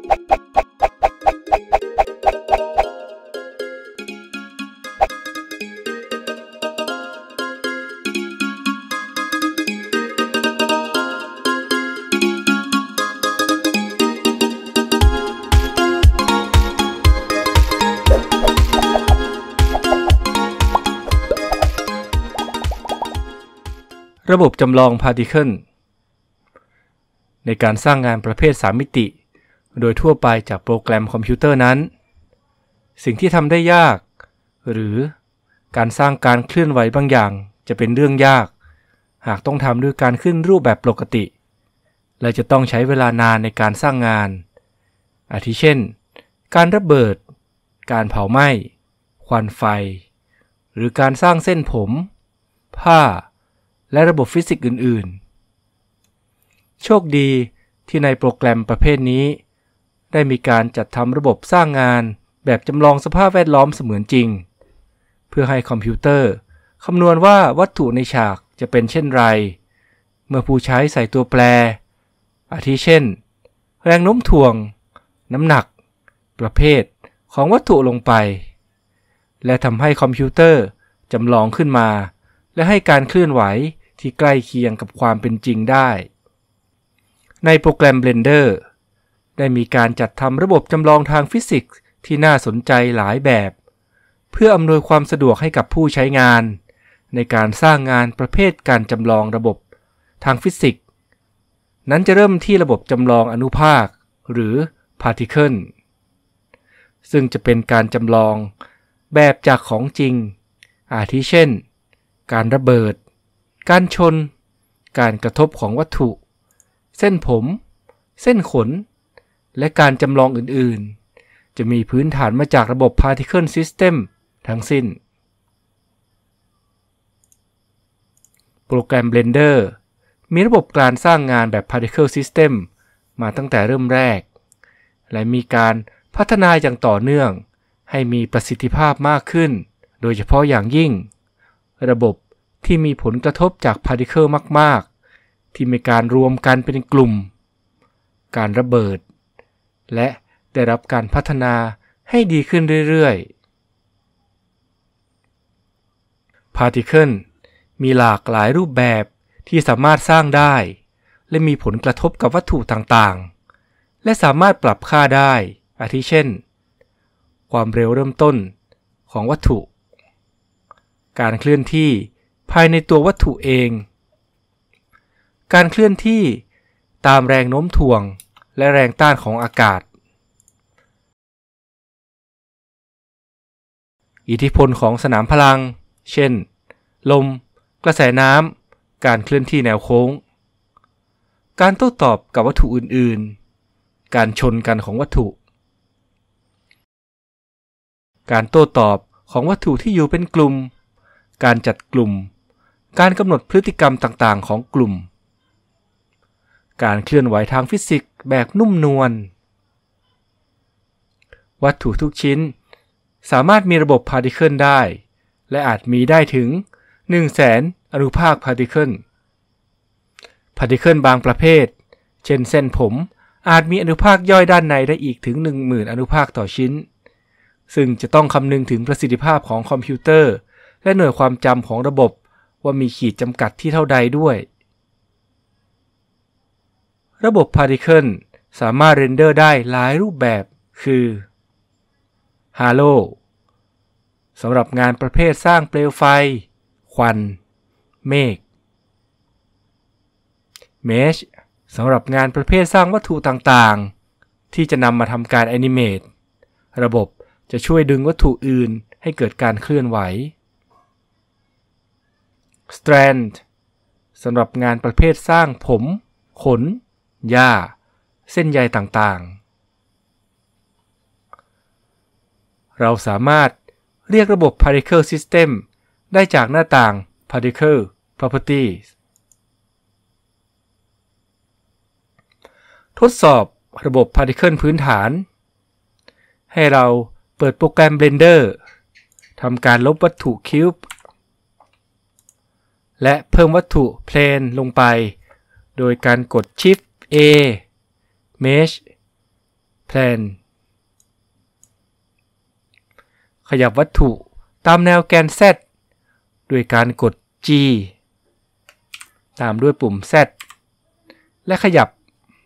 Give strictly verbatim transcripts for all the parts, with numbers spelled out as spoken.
ระบบจำลอง Particle ในการสร้างงานประเภทสามมิติโดยทั่วไปจากโปรแกรมคอมพิวเตอร์นั้นสิ่งที่ทำได้ยากหรือการสร้างการเคลื่อนไหวบางอย่างจะเป็นเรื่องยากหากต้องทำด้วยการขึ้นรูปแบบปกติและจะต้องใช้เวลานานในการสร้างงานอาทิเช่นการระเบิดการเผาไหม้ควันไฟหรือการสร้างเส้นผมผ้าและระบบฟิสิกส์อื่นๆโชคดีที่ในโปรแกรมประเภทนี้ได้มีการจัดทำระบบสร้างงานแบบจำลองสภาพแวดล้อมเสมือนจริงเพื่อให้คอมพิวเตอร์คำนวณว่าวัตถุในฉากจะเป็นเช่นไรเมื่อผู้ใช้ใส่ตัวแปรอาทิเช่นแรงโน้มถ่วงน้ำหนักประเภทของวัตถุลงไปและทำให้คอมพิวเตอร์จำลองขึ้นมาและให้การเคลื่อนไหวที่ใกล้เคียงกับความเป็นจริงได้ในโปรแกรม Blender ได้มีการจัดทำระบบจำลองทางฟิสิกส์ที่น่าสนใจหลายแบบเพื่ออำนวยความสะดวกให้กับผู้ใช้งานในการสร้างงานประเภทการจำลองระบบทางฟิสิกส์นั้นจะเริ่มที่ระบบจำลองอนุภาคหรือ Particle ซึ่งจะเป็นการจำลองแบบจากของจริงอาทิเช่นการระเบิดการชนการกระทบของวัตถุเส้นผมเส้นขนและการจำลองอื่นๆจะมีพื้นฐานมาจากระบบ Particle System ทั้งสิ้นโปรแกรม Blender มีระบบการสร้างงานแบบ Particle System มาตั้งแต่เริ่มแรกและมีการพัฒนาอย่างต่อเนื่องให้มีประสิทธิภาพมากขึ้นโดยเฉพาะอย่างยิ่งระบบที่มีผลกระทบจาก Particle มากๆที่มีการรวมกันเป็นกลุ่มการระเบิดและได้รับการพัฒนาให้ดีขึ้นเรื่อยๆ Particle มีหลากหลายรูปแบบที่สามารถสร้างได้และมีผลกระทบกับวัตถุต่างๆและสามารถปรับค่าได้อาทิเช่นความเร็วเริ่มต้นของวัตถุการเคลื่อนที่ภายในตัววัตถุเองการเคลื่อนที่ตามแรงโน้มถ่วงและแรงต้านของอากาศอิทธิพลของสนามพลังเช่นลมกระแสน้ำการเคลื่อนที่แนวโค้งการโต้ตอบกับวัตถุอื่นๆการชนกันของวัตถุการโต้ตอบของวัตถุที่อยู่เป็นกลุ่มการจัดกลุ่มการกำหนดพฤติกรรมต่างๆของกลุ่มการเคลื่อนไหวทางฟิสิกส์แบบนุ่มนวลวัตถุทุกชิ้นสามารถมีระบบ Particle ได้และอาจมีได้ถึง หนึ่งแสน อนุภาค Particle Particle บางประเภทเช่นเส้นผมอาจมีอนุภาคย่อยด้านในได้อีกถึง หนึ่งหมื่น อนุภาคต่อชิ้นซึ่งจะต้องคำนึงถึงประสิทธิภาพของคอมพิวเตอร์และหน่วยความจำของระบบว่ามีขีดจำกัดที่เท่าใดด้วยระบบ Particle สามารถเรนเดอร์ได้หลายรูปแบบคือ Halo สำหรับงานประเภทสร้างเปลวไฟควันเมฆ Mesh สำหรับงานประเภทสร้างวัตถุต่างๆที่จะนำมาทำการแอนิเมตระบบจะช่วยดึงวัตถุอื่นให้เกิดการเคลื่อนไหว Strand สำหรับงานประเภทสร้างผมขนหญ้าเส้นใยต่างๆเราสามารถเรียกระบบ Particle System ได้จากหน้าต่าง Particle Properties ทดสอบระบบ Particle พื้นฐานให้เราเปิดโปรแกรม Blender ทำการลบวัตถุ Cube และเพิ่มวัตถุ Plane ลงไปโดยการกด Shift A Mesh plan ขยับวัตถุตามแนวแกน Z ด้วยการกด G ตามด้วยปุ่ม Z และขยับ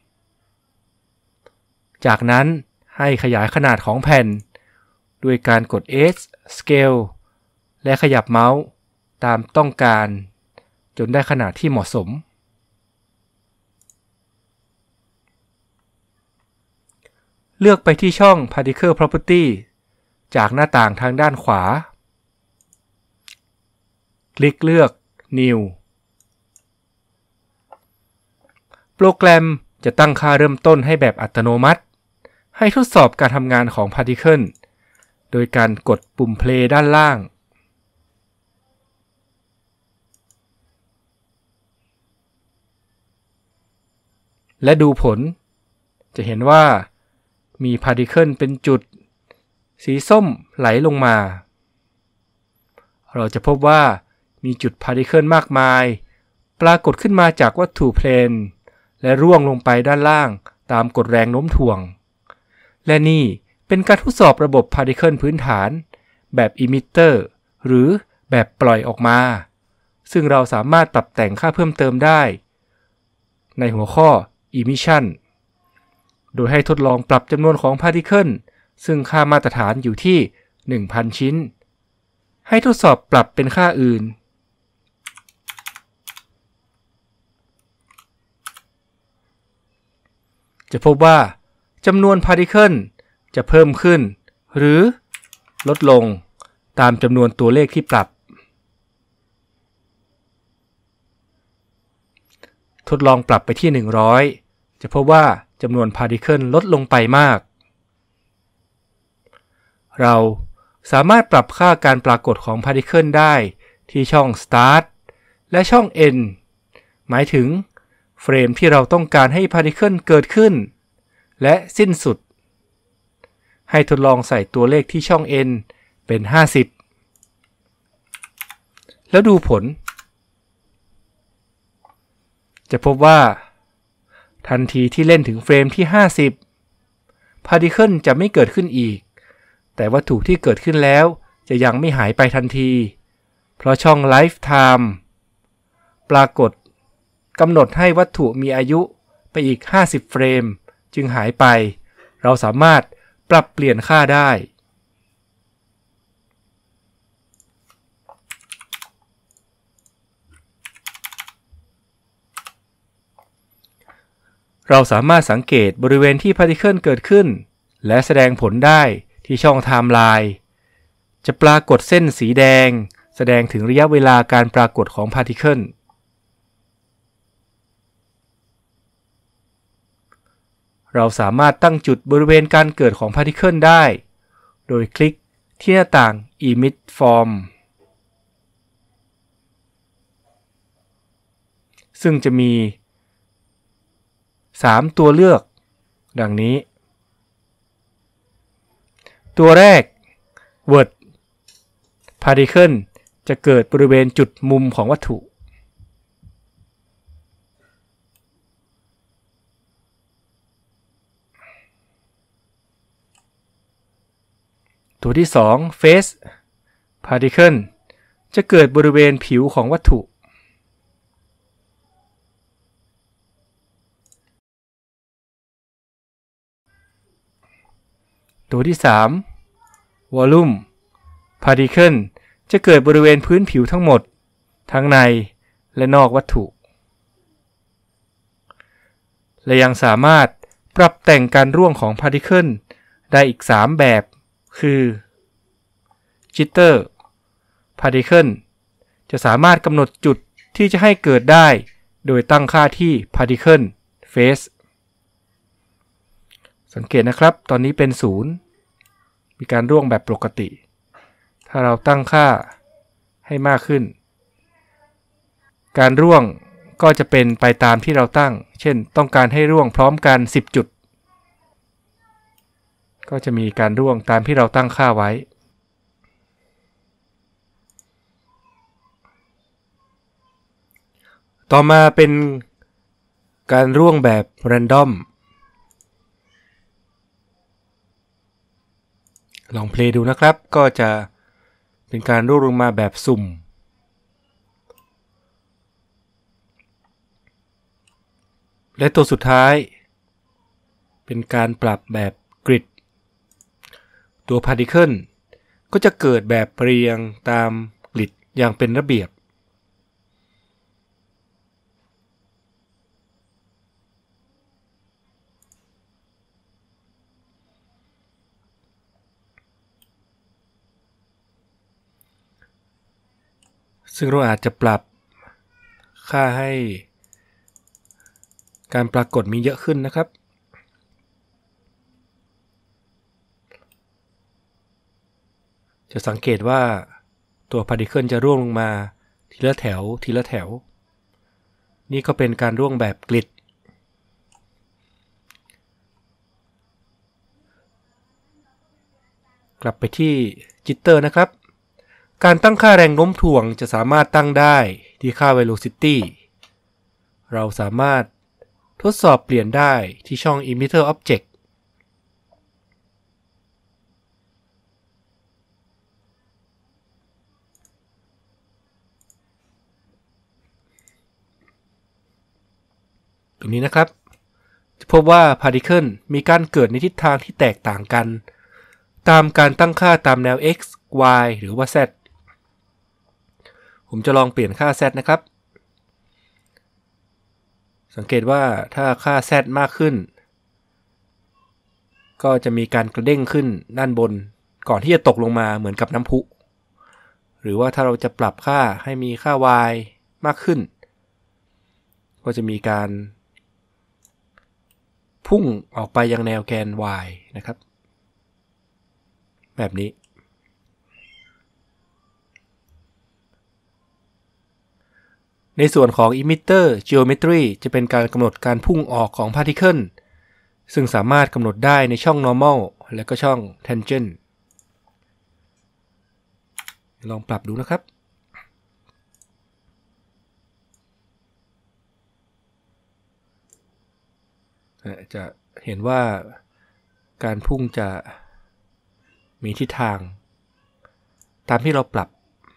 จากนั้นให้ขยายขนาดของแผ่นด้วยการกด S Scale และขยับเมาส์ตามต้องการจนได้ขนาดที่เหมาะสมเลือกไปที่ช่อง Particle Property จากหน้าต่างทางด้านขวาคลิกเลือก New โปรแกรมจะตั้งค่าเริ่มต้นให้แบบอัตโนมัติให้ทดสอบการทำงานของ Particle โดยการกดปุ่ม Play ด้านล่างและดูผลจะเห็นว่ามี Particle เป็นจุดสีส้มไหลลงมาเราจะพบว่ามีจุด Particle มากมายปรากฏขึ้นมาจากวัตถุเพลนและร่วงลงไปด้านล่างตามกฎแรงโน้มถ่วงและนี่เป็นการทดสอบระบบ Particle พื้นฐานแบบ Emitter หรือแบบปล่อยออกมาซึ่งเราสามารถปรับแต่งค่าเพิ่มเติมได้ในหัวข้อ Emission โดยให้ทดลองปรับจำนวนของ Particle ซึ่งค่ามาตรฐานอยู่ที่ หนึ่งพัน ชิ้นให้ทดสอบปรับเป็นค่าอื่นจะพบว่าจำนวน Particle จะเพิ่มขึ้นหรือลดลงตามจำนวนตัวเลขที่ปรับทดลองปรับไปที่ หนึ่งร้อย จะพบว่าจำนวน Particle ลดลงไปมากเราสามารถปรับค่าการปรากฏของ Particle ได้ที่ช่อง Start และช่อง End หมายถึงเฟรมที่เราต้องการให้ Particle เกิดขึ้นและสิ้นสุดให้ทดลองใส่ตัวเลขที่ช่อง N เป็นห้าสิบแล้วดูผลจะพบว่าทันทีที่เล่นถึงเฟรมที่ห้าสิบ Particle จะไม่เกิดขึ้นอีกแต่วัตถุที่เกิดขึ้นแล้วจะยังไม่หายไปทันทีเพราะช่อง Lifetime ปรากฏกำหนดให้วัตถุมีอายุไปอีกห้าสิบเฟรมจึงหายไปเราสามารถปรับเปลี่ยนค่าได้เราสามารถสังเกตบริเวณที่ Particle เกิดขึ้นและแสดงผลได้ที่ช่อง Timeline จะปรากฏเส้นสีแดงแสดงถึงระยะเวลาการปรากฏของ Particle เราสามารถตั้งจุดบริเวณการเกิดของ Particle ได้โดยคลิกที่หน้าต่าง Emit Form ซึ่งจะมีสามตัวเลือกดังนี้ตัวแรก Word Particle จะเกิดบริเวณจุดมุมของวัตถุตัวที่สอง Face Particle จะเกิดบริเวณผิวของวัตถุตัวที่สาม Volume Particle จะเกิดบริเวณพื้นผิวทั้งหมดทั้งในและนอกวัตถุและยังสามารถปรับแต่งการร่วงของ Particle ได้อีกสามแบบคือ Jitter Particle จะสามารถกำหนดจุดที่จะให้เกิดได้โดยตั้งค่าที่ Particle Face สังเกตนะครับตอนนี้เป็นศูนย์มีการร่วงแบบปกติถ้าเราตั้งค่าให้มากขึ้นการร่วงก็จะเป็นไปตามที่เราตั้งเช่นต้องการให้ร่วงพร้อมกันสิบจุดก็จะมีการร่วงตามที่เราตั้งค่าไว้ต่อมาเป็นการร่วงแบบ Random ลองเพลย์ดูนะครับก็จะเป็นการร่วงลงมาแบบสุ่มและตัวสุดท้ายเป็นการปรับแบบกริดตัวพาร์ติเคิลก็จะเกิดแบบเรียงตามกริดอย่างเป็นระเบียบซึ่งเราอาจจะปรับค่าให้การปรากฏมีเยอะขึ้นนะครับจะสังเกตว่าตัวพาร์ติเคิลจะร่วงลงมาทีละแถวทีละแถวนี่ก็เป็นการร่วงแบบกริดกลับไปที่จิตเตอร์นะครับการตั้งค่าแรงโน้มถ่วงจะสามารถตั้งได้ที่ค่า velocity เราสามารถทดสอบเปลี่ยนได้ที่ช่อง emitter object ตรงนี้นะครับจะพบว่า particle มีการเกิดในทิศทางที่แตกต่างกันตามการตั้งค่าตามแนว x y หรือว่า z ผมจะลองเปลี่ยนค่า z นะครับสังเกตว่าถ้าค่า z มากขึ้นก็จะมีการกระเด้งขึ้นด้านบนก่อนที่จะตกลงมาเหมือนกับน้ำพุหรือว่าถ้าเราจะปรับค่าให้มีค่า y มากขึ้นก็จะมีการพุ่งออกไปยังแนวแกน y นะครับแบบนี้ในส่วนของ emitter geometry จะเป็นการกำหนดการพุ่งออกของ particle ซึ่งสามารถกำหนดได้ในช่อง normal และก็ช่อง tangent ลองปรับดูนะครับจะเห็นว่าการพุ่งจะมีทิศทางตามที่เราปรับ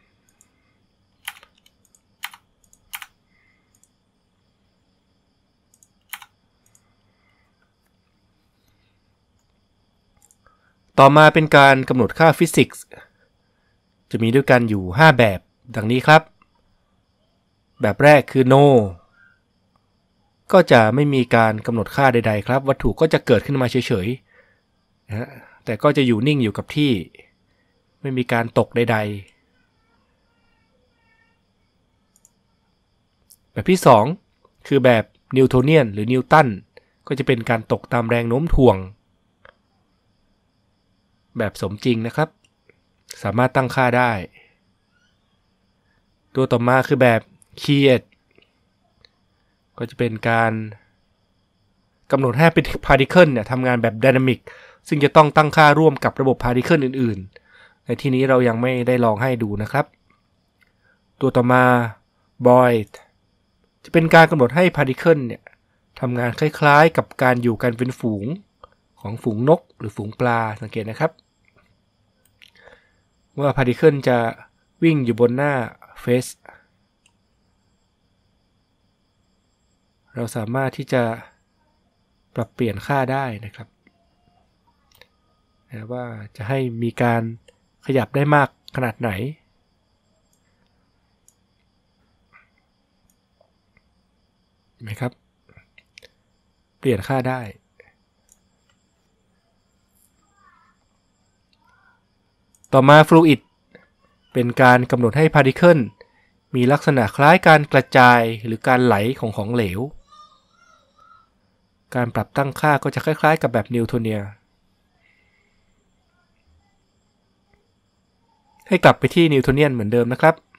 ต่อมาเป็นการกำหนดค่าฟิสิกส์จะมีด้วยกันอยู่ห้าแบบดังนี้ครับแบบแรกคือ no ก็จะไม่มีการกำหนดค่าใดๆครับวัตถุก็จะเกิดขึ้นมาเฉยๆนะแต่ก็จะอยู่นิ่งอยู่กับที่ไม่มีการตกใดๆแบบที่สองคือแบบนิวโทเนียนหรือนิวตันก็จะเป็นการตกตามแรงโน้มถ่วงแบบสมจริงนะครับสามารถตั้งค่าได้ตัวต่อมาคือแบบเครียดก็จะเป็นการกำหนดให้เป็นพาร์ติเคิลเนี่ยทำงานแบบไดนามิกซึ่งจะต้องตั้งค่าร่วมกับระบบพาร์ติเคิลอื่นๆในที่นี้เรายังไม่ได้ลองให้ดูนะครับตัวต่อมา Boyd จะเป็นการกำหนดให้พาร์ติเคิลเนี่ยทำงานคล้ายๆกับการอยู่กันเป็นฝูงของฝูงนกหรือฝูงปลาสังเกตนะครับว่าพาร์ติเคิลจะวิ่งอยู่บนหน้าเฟสเราสามารถที่จะปรับเปลี่ยนค่าได้นะครับนะว่าจะให้มีการขยับได้มากขนาดไหนเห็นไหมครับเปลี่ยนค่าได้ต่อมา Fluid เป็นการกำหนดให้ Particle มีลักษณะคล้ายการกระจายหรือการไหลของของเหลวการปรับตั้งค่าก็จะคล้ายๆกับแบบนิวโทเนียนให้กลับไปที่นิวโทเนียนเหมือนเดิมนะครับ